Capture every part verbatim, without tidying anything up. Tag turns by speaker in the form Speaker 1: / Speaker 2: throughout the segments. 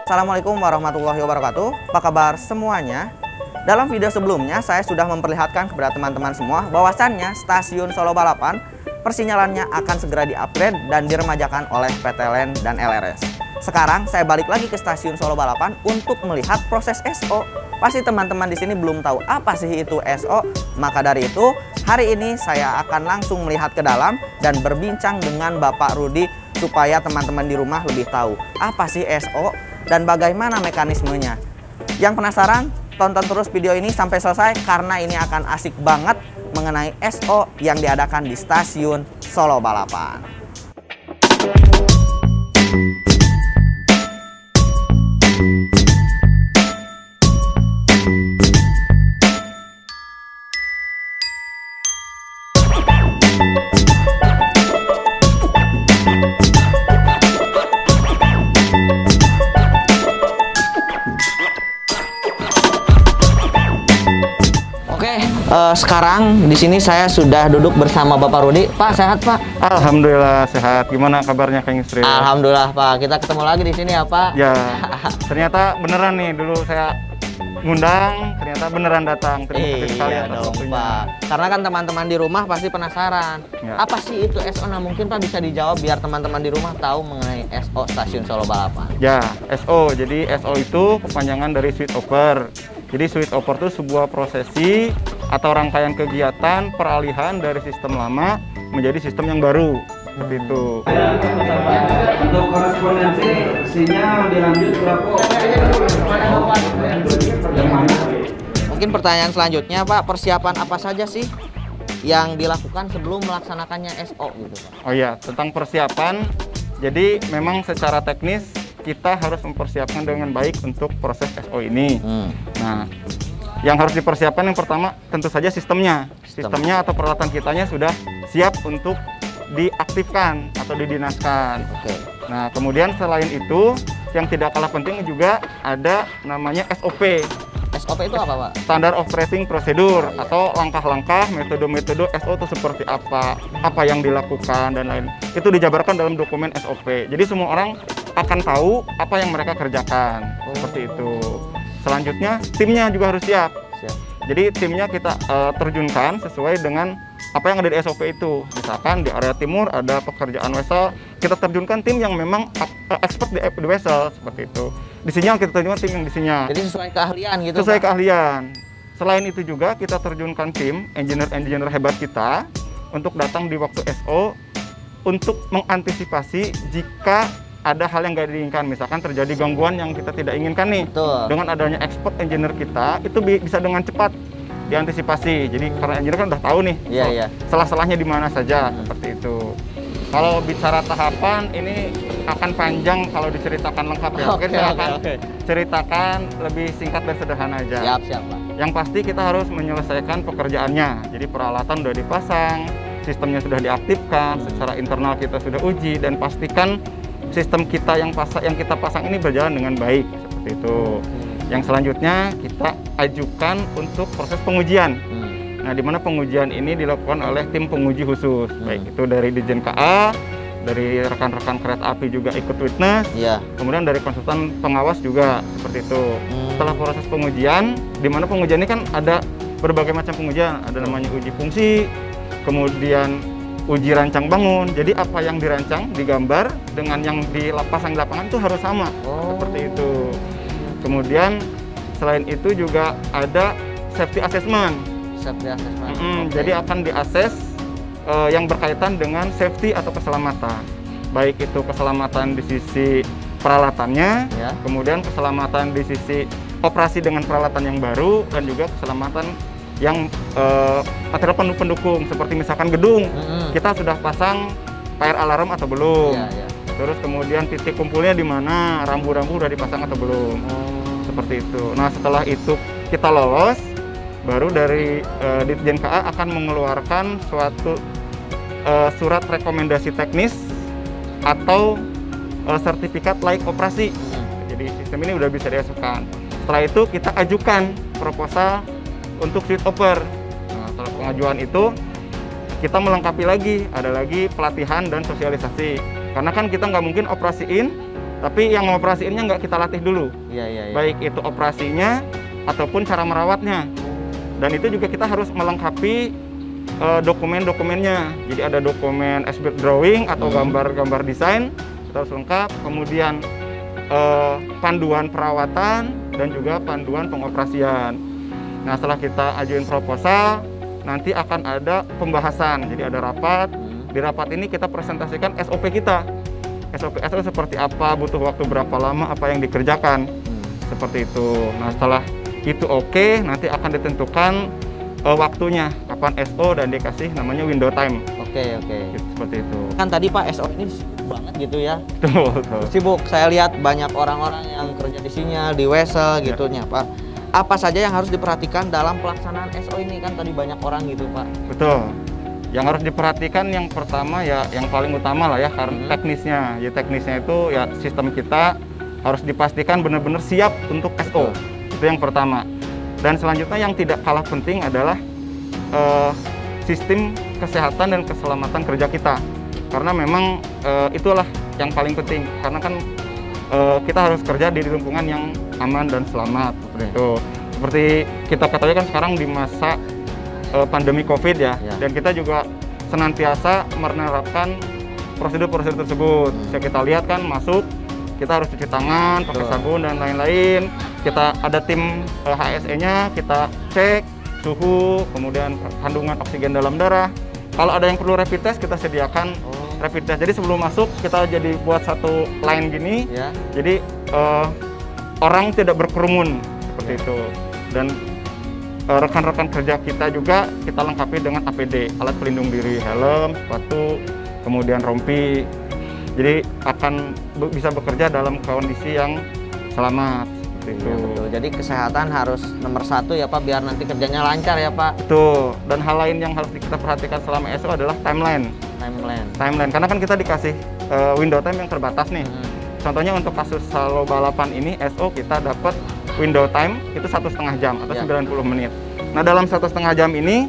Speaker 1: Assalamualaikum warahmatullahi wabarakatuh. Apa kabar semuanya? Dalam video sebelumnya saya sudah memperlihatkan kepada teman-teman semua bahwasannya stasiun Solo Balapan persinyalannya akan segera di-upgrade dan diremajakan oleh P T L N dan L R S. Sekarang saya balik lagi ke stasiun Solo Balapan untuk melihat proses S O. Pasti teman-teman di sini belum tahu apa sih itu S O. Maka dari itu, hari ini saya akan langsung melihat ke dalam dan berbincang dengan Bapak Rudi supaya teman-teman di rumah lebih tahu apa sih S O dan bagaimana mekanismenya. Yang penasaran? Tonton terus video ini sampai selesai karena ini akan asik banget mengenai S O yang diadakan di stasiun Solo Balapan. Uh, sekarang di sini saya sudah duduk bersama Bapak Rudi. Pak, sehat Pak?
Speaker 2: Alhamdulillah sehat. Gimana kabarnya Kang Yusril?
Speaker 1: Alhamdulillah Pak. Kita ketemu lagi di sini ya Pak.
Speaker 2: Ya, ternyata beneran nih. Dulu saya ngundang, ternyata beneran datang. Terima kasih sekali
Speaker 1: atas dong Pak. Karena kan teman-teman di rumah pasti penasaran. Ya. Apa sih itu S O? Nah mungkin Pak bisa dijawab biar teman-teman di rumah tahu mengenai S O Stasiun Solo Balapan.
Speaker 2: Ya, S O. Jadi S O itu kepanjangan dari switch over. Jadi switch over itu sebuah prosesi atau rangkaian kegiatan peralihan dari sistem lama menjadi sistem yang baru. Seperti itu.
Speaker 3: Untuk korespondensi, sinyal dilanjut berapa?
Speaker 1: Mungkin pertanyaan selanjutnya Pak, persiapan apa saja sih yang dilakukan sebelum melaksanakannya S O gitu Pak?
Speaker 2: Oh iya, tentang persiapan, jadi memang secara teknis kita harus mempersiapkan dengan baik untuk proses S O ini. Hmm. Nah, yang harus dipersiapkan yang pertama tentu saja sistemnya. Sistem. Sistemnya atau peralatan kitanya sudah siap untuk diaktifkan atau didinaskan. Oke. Nah, kemudian selain itu yang tidak kalah penting juga ada namanya S O P.
Speaker 1: S O P itu apa Pak?
Speaker 2: Standard Operating Procedure, oh, iya. Atau langkah-langkah metode-metode S O itu seperti apa, apa yang dilakukan dan lain. Itu dijabarkan dalam dokumen S O P. Jadi semua orang akan tahu apa yang mereka kerjakan. Oh. Seperti itu. Selanjutnya timnya juga harus siap. Siap. Jadi timnya kita uh, terjunkan sesuai dengan apa yang ada di S O P itu. Misalkan di area timur ada pekerjaan vessel, kita terjunkan tim yang memang uh, expert di, di vessel seperti itu. Di sinyal kita terjunkan tim yang di sinyal.
Speaker 1: Jadi sesuai keahlian gitu.
Speaker 2: Sesuai
Speaker 1: Pak?
Speaker 2: keahlian. Selain itu juga kita terjunkan tim engineer-engineer hebat kita untuk datang di waktu S O untuk mengantisipasi jika ada hal yang nggak diinginkan, misalkan terjadi gangguan yang kita tidak inginkan nih. Betul. Dengan adanya expert engineer kita, itu bi bisa dengan cepat diantisipasi. Jadi karena engineer kan udah tahu nih,
Speaker 1: yeah, yeah.
Speaker 2: salah-salahnya di mana saja, hmm. seperti itu. Kalau bicara tahapan, ini akan panjang kalau diceritakan lengkap ya. Mungkin okay, saya akan okay, okay. ceritakan lebih singkat dan sederhana aja.
Speaker 1: Siap, siap, Pak.
Speaker 2: Yang pasti kita harus menyelesaikan pekerjaannya. Jadi peralatan sudah dipasang, sistemnya sudah diaktifkan, hmm. secara internal kita sudah uji, dan pastikan sistem kita yang pasang yang kita pasang ini berjalan dengan baik seperti itu. Hmm. Yang selanjutnya kita ajukan untuk proses pengujian. Hmm. Nah, di mana pengujian ini dilakukan oleh tim penguji khusus, hmm. baik itu dari Ditjen K A, dari rekan-rekan kereta api juga ikut witness, yeah. kemudian dari konsultan pengawas juga seperti itu. Hmm. Setelah proses pengujian, di mana pengujian ini kan ada berbagai macam pengujian, ada namanya uji fungsi, kemudian uji rancang bangun. Jadi apa yang dirancang, digambar dengan yang dipasang di lapangan itu harus sama, oh. seperti itu. Kemudian selain itu juga ada safety assessment. Safety assessment. Mm-hmm. Okay. Jadi akan diakses uh, yang berkaitan dengan safety atau keselamatan. Baik itu keselamatan di sisi peralatannya, yeah. kemudian keselamatan di sisi operasi dengan peralatan yang baru, dan juga keselamatan yang uh, material pendukung seperti misalkan gedung, mm-hmm. kita sudah pasang fire alarm atau belum, yeah, yeah. terus kemudian titik kumpulnya di mana, rambu-rambu sudah dipasang atau belum, oh. seperti itu. Nah, setelah itu kita lolos, baru dari uh, Ditjen K A akan mengeluarkan suatu uh, surat rekomendasi teknis atau uh, sertifikat layak operasi. Mm-hmm. Jadi sistem ini sudah bisa dimasukkan. Setelah itu kita ajukan proposal untuk switch over. Nah, setelah pengajuan itu kita melengkapi lagi, ada lagi pelatihan dan sosialisasi. Karena kan kita nggak mungkin operasiin tapi yang ngoperasiinnya nggak kita latih dulu.
Speaker 1: Iya, iya, iya.
Speaker 2: Baik itu operasinya ataupun cara merawatnya. Dan itu juga kita harus melengkapi uh, dokumen-dokumennya. Jadi ada dokumen as-built drawing atau gambar-gambar desain, kita harus lengkap. Kemudian uh, panduan perawatan dan juga panduan pengoperasian. Nah, setelah kita ajuin proposal, nanti akan ada pembahasan. Jadi ada rapat. Di rapat ini kita presentasikan S O P kita. S O P S O P seperti apa, butuh waktu berapa lama, apa yang dikerjakan. Seperti itu. Nah, setelah itu oke, nanti akan ditentukan uh, waktunya kapan S O dan dikasih namanya window time.
Speaker 1: Oke, oke.
Speaker 2: Gitu, seperti itu.
Speaker 1: Kan tadi Pak S O ini sibuk banget gitu ya.
Speaker 2: Betul, betul.
Speaker 1: Sibuk. Saya lihat banyak orang-orang yang kerja di sinyal, di wesel gitunya, Pak. Apa saja yang harus diperhatikan dalam pelaksanaan S O ini? Kan tadi banyak orang gitu, Pak.
Speaker 2: Betul. Yang harus diperhatikan yang pertama ya, yang paling utama lah ya, karena hmm. teknisnya. Ya teknisnya itu ya sistem kita harus dipastikan benar-benar siap untuk S O. Betul. Itu yang pertama. Dan selanjutnya yang tidak kalah penting adalah uh, sistem kesehatan dan keselamatan kerja kita. Karena memang uh, itulah yang paling penting. Karena kan uh, kita harus kerja di lingkungan yang aman dan selamat. Seperti itu. Seperti kita ketahui kan sekarang di masa uh, pandemi COVID ya, ya, dan kita juga senantiasa menerapkan prosedur-prosedur tersebut. Bisa kita lihat kan masuk, kita harus cuci tangan, pakai sabun dan lain-lain. Kita ada tim uh, H S E-nya, kita cek suhu, kemudian kandungan oksigen dalam darah. Kalau ada yang perlu rapid test, kita sediakan oh. rapid test. Jadi sebelum masuk, kita jadi buat satu line gini. Ya. Jadi uh, orang tidak berkerumun seperti ya. itu. Dan rekan-rekan uh, kerja kita juga kita lengkapi dengan A P D, alat pelindung diri, helm, sepatu, kemudian rompi. Jadi akan bisa bekerja dalam kondisi yang selamat. Itu.
Speaker 1: Ya, betul. Jadi kesehatan harus nomor satu ya Pak, biar nanti kerjanya lancar ya Pak.
Speaker 2: Betul. Dan hal lain yang harus kita perhatikan selama S O adalah timeline.
Speaker 1: Timeline.
Speaker 2: Timeline. Karena kan kita dikasih uh, window time yang terbatas nih. Hmm. Contohnya untuk kasus solo balapan ini S O kita dapat window time itu satu setengah jam atau ya. sembilan puluh menit. Nah dalam satu setengah jam ini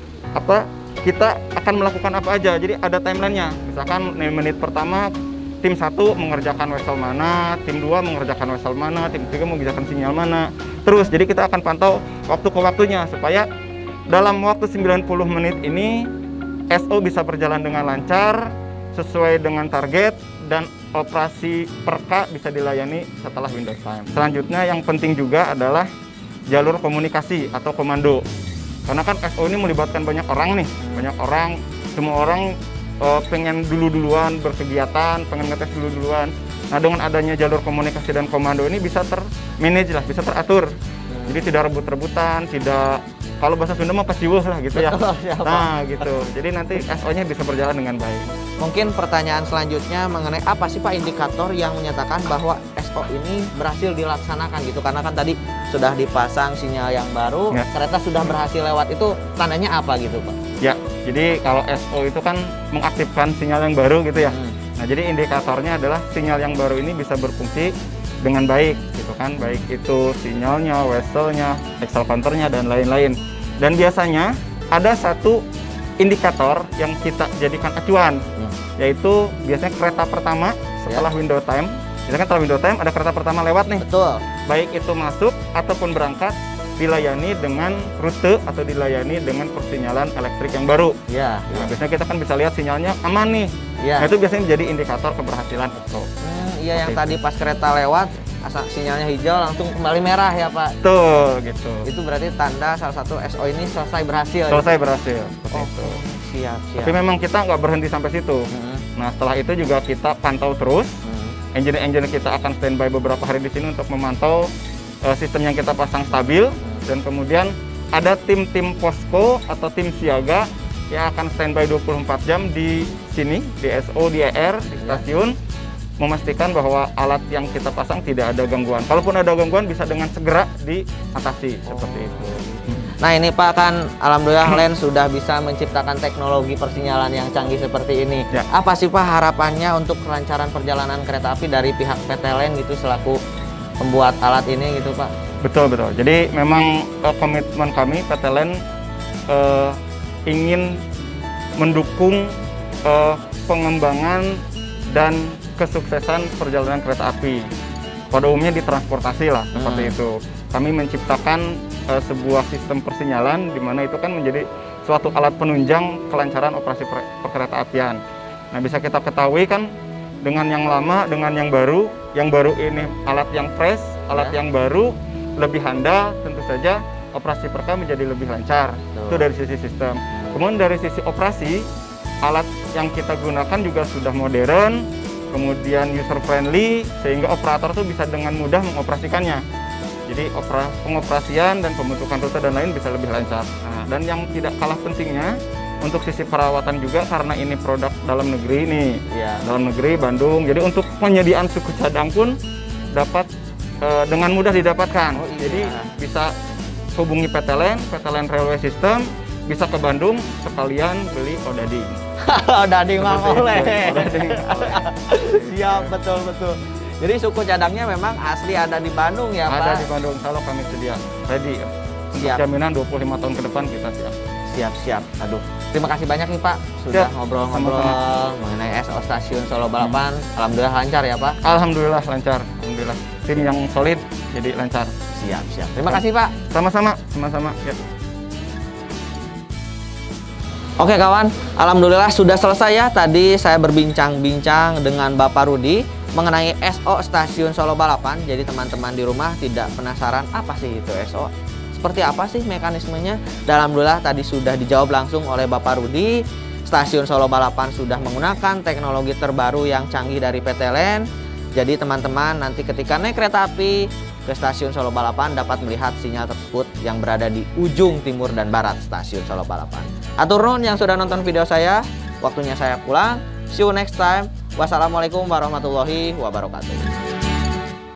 Speaker 2: apa kita akan melakukan apa aja. Jadi ada timelinenya. Misalkan menit pertama tim satu mengerjakan wesel mana, tim dua mengerjakan wesel mana, tim tiga mengerjakan sinyal mana. Terus, jadi kita akan pantau waktu ke waktunya supaya dalam waktu sembilan puluh menit ini S O bisa berjalan dengan lancar, sesuai dengan target, dan operasi perka bisa dilayani setelah window time. Selanjutnya yang penting juga adalah jalur komunikasi atau komando. Karena kan S O ini melibatkan banyak orang nih, banyak orang, semua orang Uh, pengen dulu-duluan berkegiatan, pengen ngetes dulu-duluan. Nah dengan adanya jalur komunikasi dan komando ini bisa ter-manage lah, bisa teratur. Hmm. Jadi tidak rebut-rebutan, tidak, kalau bahasa Sunda mah pasiwuh lah gitu ya. Nah gitu, jadi nanti S O-nya bisa berjalan dengan baik.
Speaker 1: Mungkin pertanyaan selanjutnya mengenai apa sih Pak indikator yang menyatakan bahwa S O ini berhasil dilaksanakan gitu. Karena kan tadi sudah dipasang sinyal yang baru, ya. Kereta sudah berhasil lewat, itu tandanya apa gitu Pak?
Speaker 2: Ya, jadi kalau S O itu kan mengaktifkan sinyal yang baru gitu ya. Hmm. Nah, jadi indikatornya adalah sinyal yang baru ini bisa berfungsi dengan baik gitu kan. Baik itu sinyalnya, weselnya, Excel counternya, dan lain-lain. Dan biasanya ada satu indikator yang kita jadikan acuan, hmm. yaitu biasanya kereta pertama setelah ya. window time. Misalkan setelah window time ada kereta pertama lewat nih.
Speaker 1: Betul.
Speaker 2: Baik itu masuk ataupun berangkat, dilayani dengan rute atau dilayani dengan persinyalan elektrik yang baru.
Speaker 1: Ya.
Speaker 2: Nah, biasanya kita kan bisa lihat sinyalnya aman nih. Ya. Nah, itu biasanya menjadi indikator keberhasilan S O.
Speaker 1: Hmm, iya, yang tadi pas kereta lewat, asal sinyalnya hijau langsung kembali merah ya Pak.
Speaker 2: Tuh, gitu.
Speaker 1: Itu berarti tanda salah satu S O ini selesai berhasil.
Speaker 2: Selesai
Speaker 1: gitu?
Speaker 2: berhasil.
Speaker 1: Oh, itu. Siap, siap.
Speaker 2: Tapi memang kita nggak berhenti sampai situ. Hmm. Nah, setelah itu juga kita pantau terus. Hmm. Engineer-engineer kita akan standby beberapa hari di sini untuk memantau uh, sistem yang kita pasang stabil. Dan kemudian ada tim-tim posko atau tim siaga yang akan standby dua puluh empat jam di sini, di S O, di E R, di stasiun, memastikan bahwa alat yang kita pasang tidak ada gangguan. Kalaupun ada gangguan bisa dengan segera diatasi, oh. seperti itu.
Speaker 1: Nah ini Pak, kan alhamdulillah Len sudah bisa menciptakan teknologi persinyalan yang canggih seperti ini. Ya. Apa sih Pak harapannya untuk kelancaran perjalanan kereta api dari pihak P T Len gitu selaku pembuat alat ini gitu Pak?
Speaker 2: Betul, betul. Jadi memang uh, komitmen kami P T Len uh, ingin mendukung uh, pengembangan dan kesuksesan perjalanan kereta api. Pada umumnya di transportasi lah, seperti
Speaker 1: Hmm.
Speaker 2: itu. Kami menciptakan uh, sebuah sistem persinyalan di mana itu kan menjadi suatu alat penunjang kelancaran operasi per perkereta apian. Nah, bisa kita ketahui kan dengan yang lama, dengan yang baru, yang baru ini alat yang fresh, alat
Speaker 1: Ya.
Speaker 2: yang baru, lebih handal, tentu saja operasi perka menjadi lebih lancar.
Speaker 1: Betul.
Speaker 2: Itu dari sisi sistem. Kemudian dari sisi operasi, alat yang kita gunakan juga sudah modern, kemudian user friendly, sehingga operator tuh bisa dengan mudah mengoperasikannya. Jadi opera, pengoperasian dan pembentukan rute dan lain bisa lebih lancar. Nah, dan yang tidak kalah pentingnya, untuk sisi perawatan juga karena ini produk dalam negeri nih,
Speaker 1: Iya.
Speaker 2: dalam negeri Bandung. Jadi untuk penyediaan suku cadang pun dapat eh, dengan mudah didapatkan.
Speaker 1: Oh, iya.
Speaker 2: Jadi bisa hubungi P T L N, P T L N Railway System, bisa ke Bandung sekalian beli odading.
Speaker 1: Dading mah
Speaker 2: Seperti itu.
Speaker 1: oleh.
Speaker 2: Odading oleh.
Speaker 1: Siap, betul betul. Jadi suku cadangnya memang asli ada di Bandung ya,
Speaker 2: Ada
Speaker 1: Pak?
Speaker 2: di Bandung, kalau kami sedia ready. Untuk
Speaker 1: Siap.
Speaker 2: jaminan dua puluh lima tahun ke depan kita siap.
Speaker 1: Siap, siap. Aduh, terima kasih banyak nih Pak sudah
Speaker 2: Siap,
Speaker 1: ngobrol-ngobrol
Speaker 2: sama-sama.
Speaker 1: mengenai S O Stasiun Solo Balapan. Alhamdulillah lancar ya Pak.
Speaker 2: Alhamdulillah lancar, alhamdulillah. Tim yang solid jadi lancar.
Speaker 1: Siap, siap. Terima kasih Pak.
Speaker 2: Sama-sama, sama-sama. Ya.
Speaker 1: Oke kawan, alhamdulillah sudah selesai ya. Tadi saya berbincang-bincang dengan Bapak Rudi mengenai S O Stasiun Solo Balapan. Jadi teman-teman di rumah tidak penasaran apa sih itu S O? Seperti apa sih mekanismenya? Dan alhamdulillah tadi sudah dijawab langsung oleh Bapak Rudi. Stasiun Solo Balapan sudah menggunakan teknologi terbaru yang canggih dari P T L N. Jadi teman-teman nanti ketika naik kereta api ke Stasiun Solo Balapan dapat melihat sinyal tersebut yang berada di ujung timur dan barat Stasiun Solo Balapan. Atur nuhun yang sudah nonton video saya. Waktunya saya pulang. See you next time. Wassalamualaikum warahmatullahi wabarakatuh.